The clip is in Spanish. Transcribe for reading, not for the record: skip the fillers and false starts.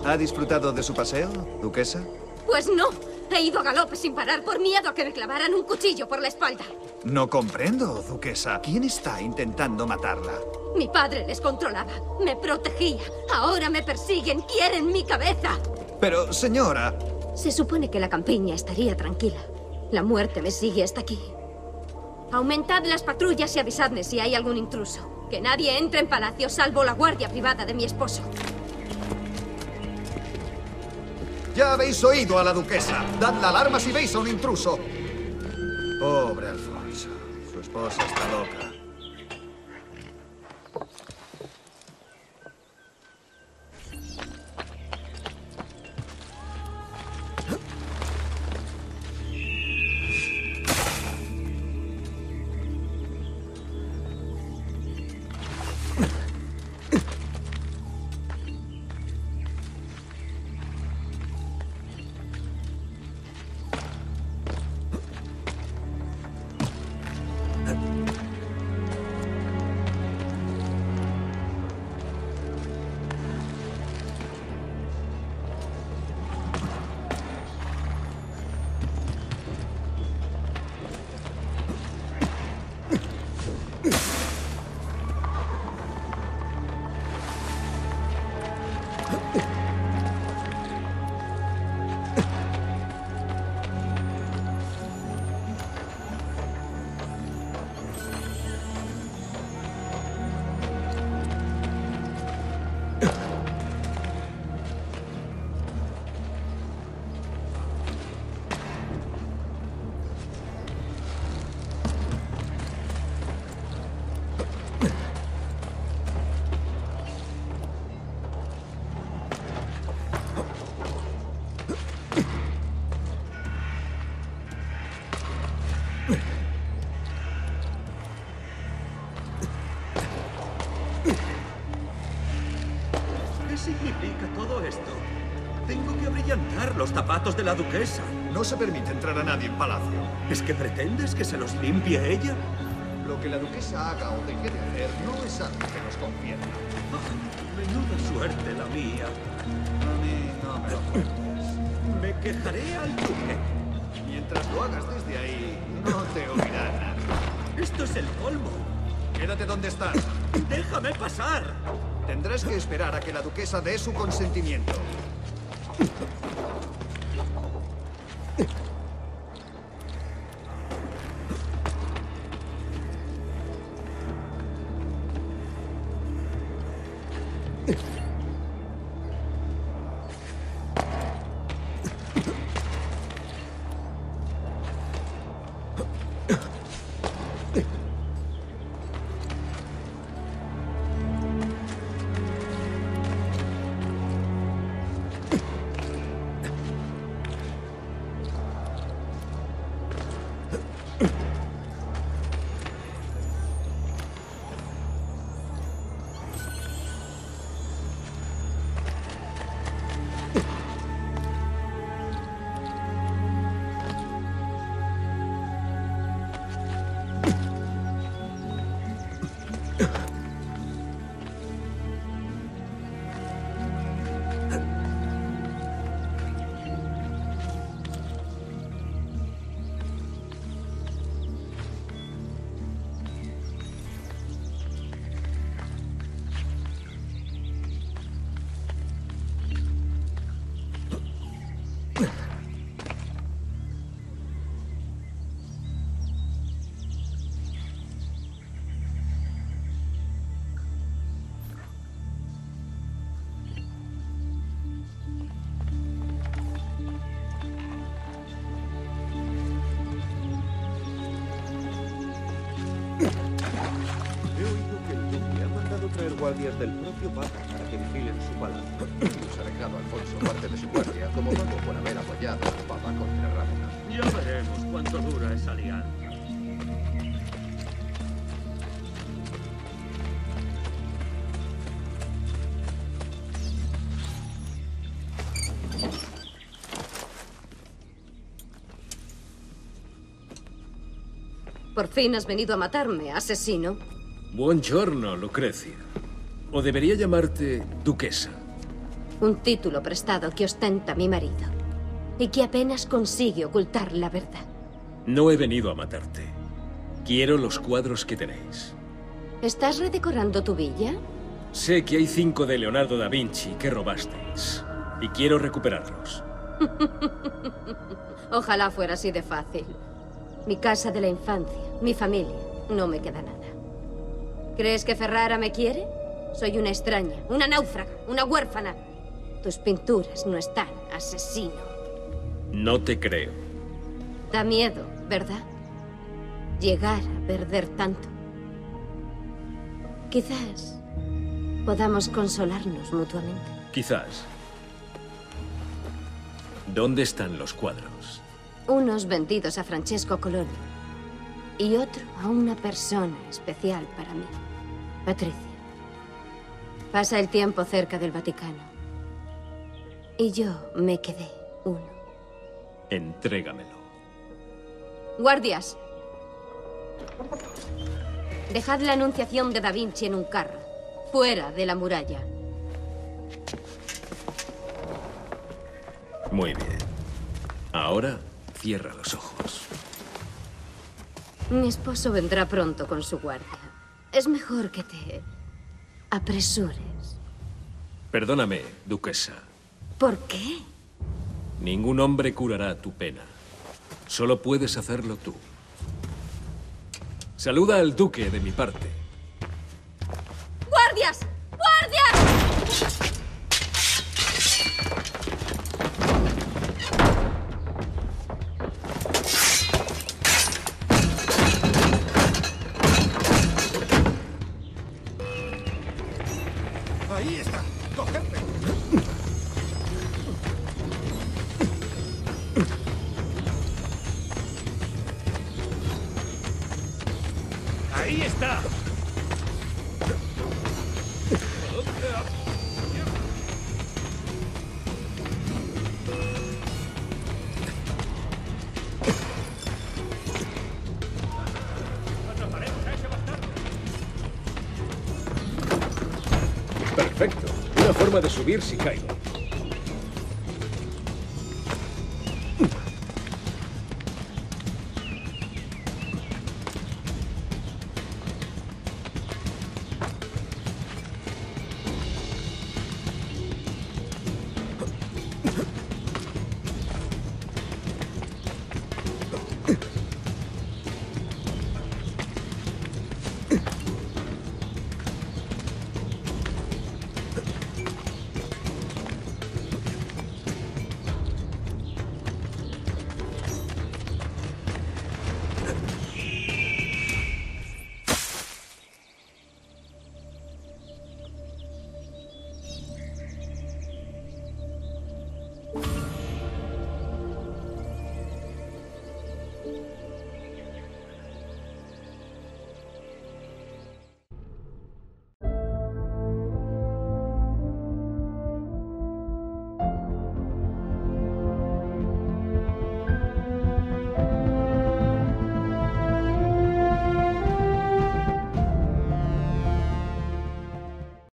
¿Ha disfrutado de su paseo, duquesa? Pues no. He ido a galope sin parar por miedo a que me clavaran un cuchillo por la espalda. No comprendo, duquesa. ¿Quién está intentando matarla? Mi padre les controlaba. Me protegía. Ahora me persiguen. Quieren mi cabeza. Pero, señora... Se supone que la campiña estaría tranquila. La muerte me sigue hasta aquí. Aumentad las patrullas y avisadme si hay algún intruso. Que nadie entre en palacio salvo la guardia privada de mi esposo. Ya habéis oído a la duquesa. Dad la alarma si veis a un intruso. Pobre Alfonso. Su esposa está loca. ¿Qué significa todo esto? Tengo que abrillantar los zapatos de la duquesa. No se permite entrar a nadie en palacio. ¿Es que pretendes que se los limpie ella? Lo que la duquesa haga o deje de hacer no es algo que nos concierna. Menuda suerte la mía. A mí no me lo cuentes. Me quejaré al duque. Mientras lo hagas desde ahí, no te oirá nadie. Esto es el colmo. Quédate donde estás. ¡Déjame pasar! Tendrás que esperar a que la duquesa dé su consentimiento. He oído que el duque ha mandado traer guardias del propio Papa para que vigilen su palacio. Nos ha dejado Alfonso parte de su guardia como pago por haber apoyado al Papa contra Rávena. Ya veremos cuánto dura esa alianza. Por fin has venido a matarme, asesino. Buongiorno, Lucrecia. O debería llamarte duquesa. Un título prestado que ostenta mi marido. Y que apenas consigue ocultar la verdad. No he venido a matarte. Quiero los cuadros que tenéis. ¿Estás redecorando tu villa? Sé que hay 5 de Leonardo da Vinci que robasteis. Y quiero recuperarlos. Ojalá fuera así de fácil. Mi casa de la infancia, mi familia, no me queda nada. ¿Crees que Ferrara me quiere? Soy una extraña, una náufraga, una huérfana. Tus pinturas no están, asesino. No te creo. Da miedo, ¿verdad? Llegar a perder tanto. Quizás podamos consolarnos mutuamente. Quizás. ¿Dónde están los cuadros? Unos vendidos a Francesco Coloni y otro a una persona especial para mí, Patricia. Pasa el tiempo cerca del Vaticano y yo me quedé uno. Entrégamelo. Guardias, dejad la Anunciación de Da Vinci en un carro, fuera de la muralla. Muy bien. Ahora, cierra los ojos. Mi esposo vendrá pronto con su guardia. Es mejor que te apresures. Perdóname, duquesa. ¿Por qué? Ningún hombre curará tu pena. Solo puedes hacerlo tú. Saluda al duque de mi parte. ¡Guardias! ¡Guardias! Ahí está. ¡Cogedme! ¡Ahí está! Perfecto. Una forma de subir si caigo.